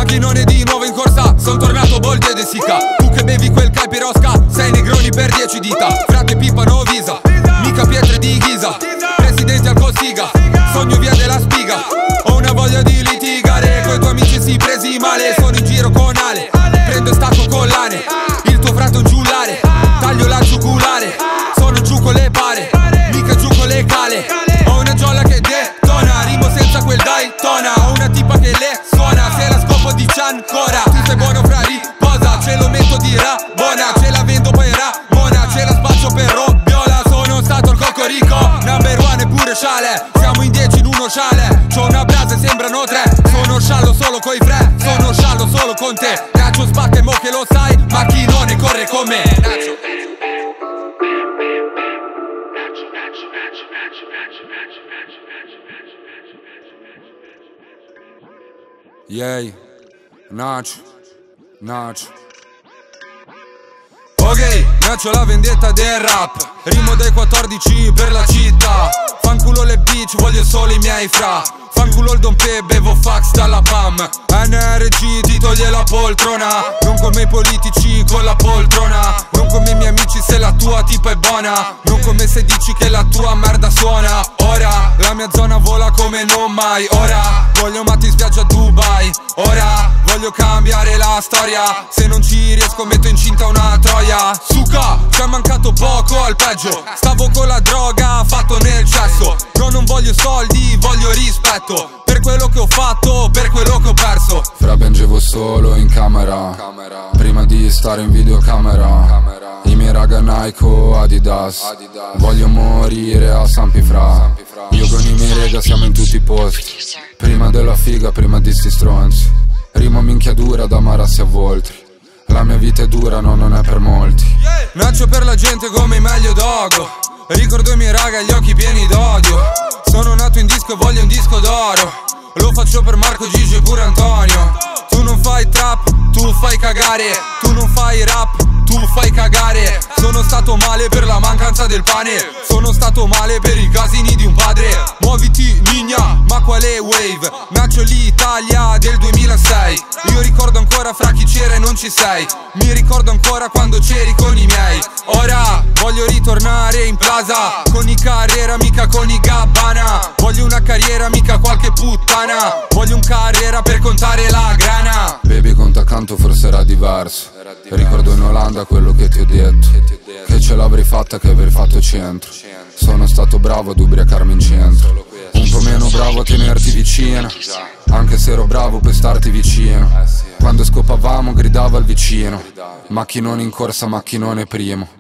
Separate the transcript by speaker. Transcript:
Speaker 1: Macchinone di nuovo in corsa, son tornato bold e De Sica. Tu che bevi quel Caipirosca, sei negroni per 10 dita. Frate pippano Visa, mica pietre di Ghisa. Presidente al Cossiga, sogno via della spiga. Ho una voglia di litigare coi tuoi amici, si presi male. Sono in giro con Ale, prendo e stacco collane. Il tuo frate è un giullare, taglio la giugulare. Sono giù con le pare, mica giù con le cale. Ho una giolla che detona, rimo senza quel Daytona. Ho una tipa che le suona, se la scopo dice ancora. Tu sei buono fra riposa, ce lo metto di Rabona. Ce la vendo poi Ramona, ce la spaccio per Robbiola. Sono stato al Cocorico, number one e pure sciale. Siamo in 10 in uno sciale, c'ho una brasa e sembrano 3. Sono sciallo solo coi fre, sono sciallo solo con te. Nacho spacca e mo che lo sai, Macchinone corre con me. Nacho. Yay, Nacho, Nacho. Ok, Nacho la vendetta del rap. Rimo dai 14 per la città. Fanculo le bitch, voglio solo i miei fra. Fanculo il Don Pe, bevo fax dalla PAM. NRG ti toglie la poltrona. Non come i politici con la poltrona. Non come i miei amici se la tua tipa è buona. Non come se dici che la tua merda suona. Ora la mia zona vola come non mai. Ora voglio matti in spiaggia a Dubai. Ora voglio cambiare la storia. Se non ci riesco metto incinta una troia. Suca, ci è mancato poco al peggio. Stavo con la droga fatto nel cesso. Non voglio soldi, voglio rispetto. Per quello che ho fatto, per quello che ho perso.
Speaker 2: Fra piangevo solo in camera prima di stare in videocamera. I miei raga Nike o Adidas. Voglio morire a San Pifra. Io con i miei rega siamo in tutti i posti. Prima della figa, prima di sti stronzi. Rima minchiadura da marassi a volti. La mia vita è dura, no, non è per molti.
Speaker 1: Nacho per la gente come i meglio dogo. Ricordo i miei raga, gli occhi pieni d'odio. Sono nato in disco e voglio un disco d'oro. Lo faccio per Marco, Gigi e pure Antonio. Tu non fai trap, tu fai cagare. Tu non fai rap, tu fai cagare. Sono stato male per la mancanza del pane. Sono stato male per i casini di un padre. Muoviti nigna, ma quale wave? Nacho l'Italia del 2006. Io ricordo ancora fra chi c'era e non ci sei. Mi ricordo ancora quando c'eri con i miei. Ora voglio ritornare in plaza. Con i Carrera, mica con i Gabbana. Voglio una carriera, mica qualche puttana. Voglio un carriera per contare la grana.
Speaker 2: Baby, conta accanto forse era diverso. Ricordo in Olanda quello che ti ho detto. Che ce l'avrei fatta, che avrei fatto centro. Sono stato bravo ad ubriacarmi in centro. Un po' meno bravo a tenerti vicino. Anche se ero bravo per starti vicino. Quando scopavamo gridava al vicino. Macchinone in corsa, macchinone primo.